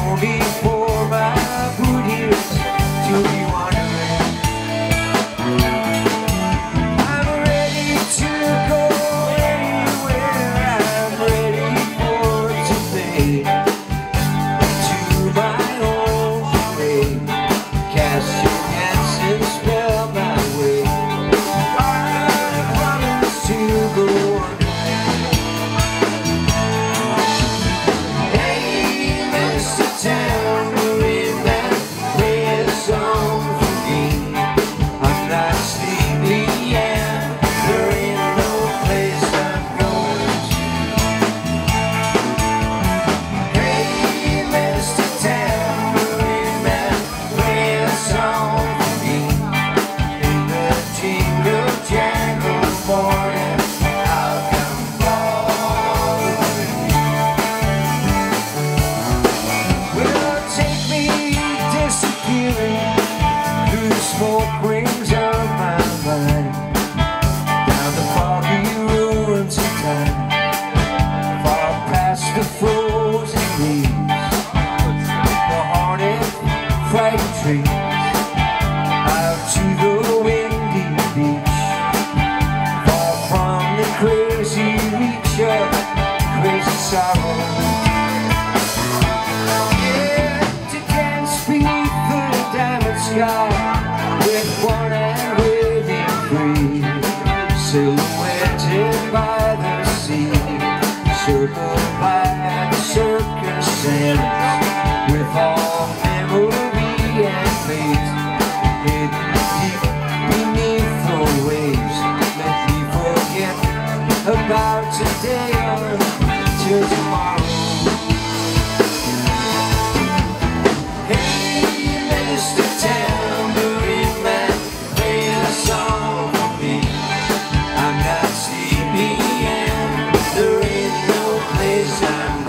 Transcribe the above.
before I put here to be wondering. I'm ready to go anywhere. I'm ready for today. To my own way, cast your dancing spell my way. I promise to go on. Smoke rings on my mind, down the foggy ruins of time, far past the frozen leaves, the haunted, frightened trees, out to the windy beach, far from the crazy reach of crazy sorrow. Yeah, to dance beneath the diamond sky, with one hand waving free, silhouetted by the sea, circled by the circus sands, with all memory and fate hidden deep beneath the waves. Let me forget about today until tomorrow. I'm